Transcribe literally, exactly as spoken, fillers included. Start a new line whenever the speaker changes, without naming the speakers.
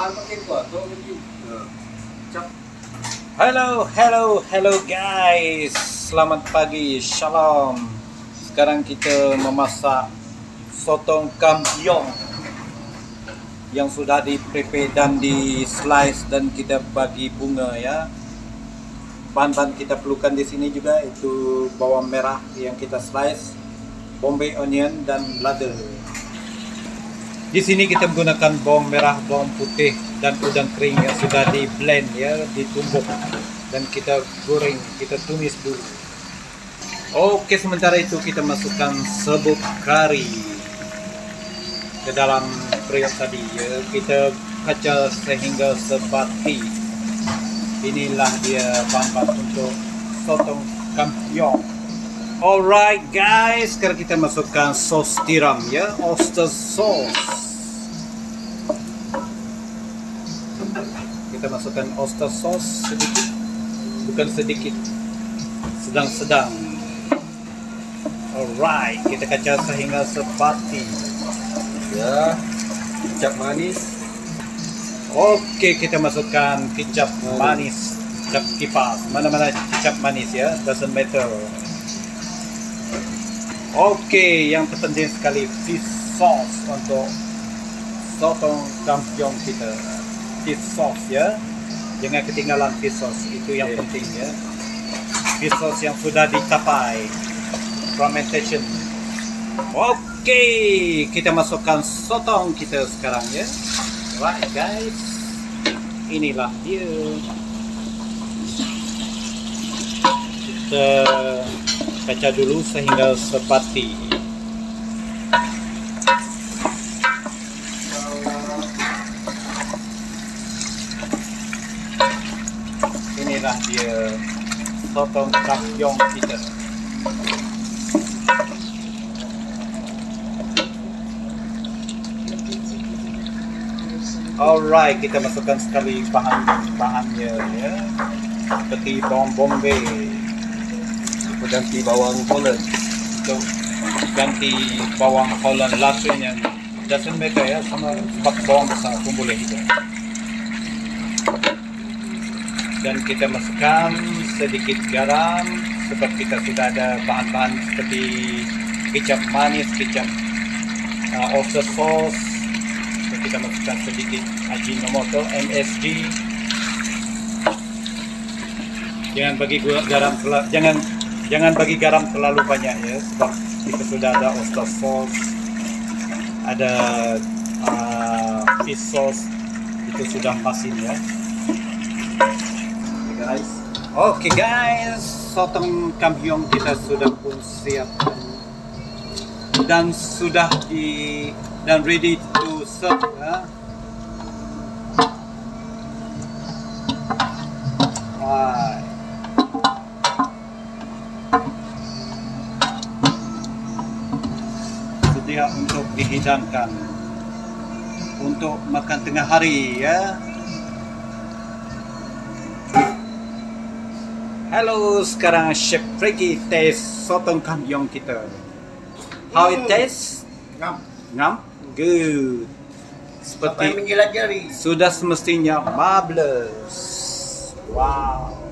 Halo, halo, halo guys. Selamat pagi, shalom. Sekarang kita memasak sotong kampiong yang sudah di-prepare dan di-slice dan kita bagi bunga ya. Bahan-bahan kita perlukan di sini juga itu bawang merah yang kita slice, bombay onion dan lada. Di sini kita menggunakan bawang merah, bawang putih dan udang kering yang sudah di blend ya, ditumbuk dan kita goreng, kita tumis dulu. Oke, sementara itu kita masukkan serbuk kari ke dalam periuk tadi ya. Kita kacau sehingga sebati. Inilah dia bahan-bahan untuk sotong kampiong. Alright guys, sekarang kita masukkan sos tiram ya, oyster sauce. Kita masukkan oyster sauce sedikit, bukan sedikit, sedang-sedang. Alright, kita kacau sehingga sepati
ya. Kecap manis.
Oke, kita masukkan kecap manis, kecap kipas, mana-mana kecap manis ya, doesn't matter. Oke, yang terpenting sekali fish sauce untuk sotong kampiong kita. Fish sauce ya, jangan ketinggalan fish sauce, itu yang yeah. penting ya. Fish sauce yang sudah ditapai fermentation. Oke, kita masukkan sotong kita sekarang ya. Right guys, inilah dia. Kita kaca dulu sehingga sepati. Inilah dia sotong kampiong kita. Alright, kita masukkan sekali bahan-bahannya ya, seperti bawang bombay.
Ganti bawang Holland.
Untuk ganti bawang Holland langsung yang doesn't matter ya, sama sebab bawang besar pun boleh juga. Dan kita masukkan sedikit garam sebab kita sudah ada bahan-bahan seperti kecap manis, kecap uh, oyster sauce. Dan kita masukkan sedikit Ajinomoto M S G. Jangan bagi gula garam jangan Jangan bagi garam terlalu banyak ya, sebab kita sudah ada oyster sauce, ada uh, fish sauce, itu sudah masin ya. Okay, guys. Oke okay, guys, sotong kampiong kita sudah pun siap dan sudah di dan ready to serve ya. Wah. Dia untuk dihidangkan untuk makan tengah hari ya. Halo, sekarang Chef Frankie taste sotong kampiong kita. How it tastes?
Ngam.
Ngam? Good. Seperti
menjilat jari.
Sudah semestinya marvelous. Wow.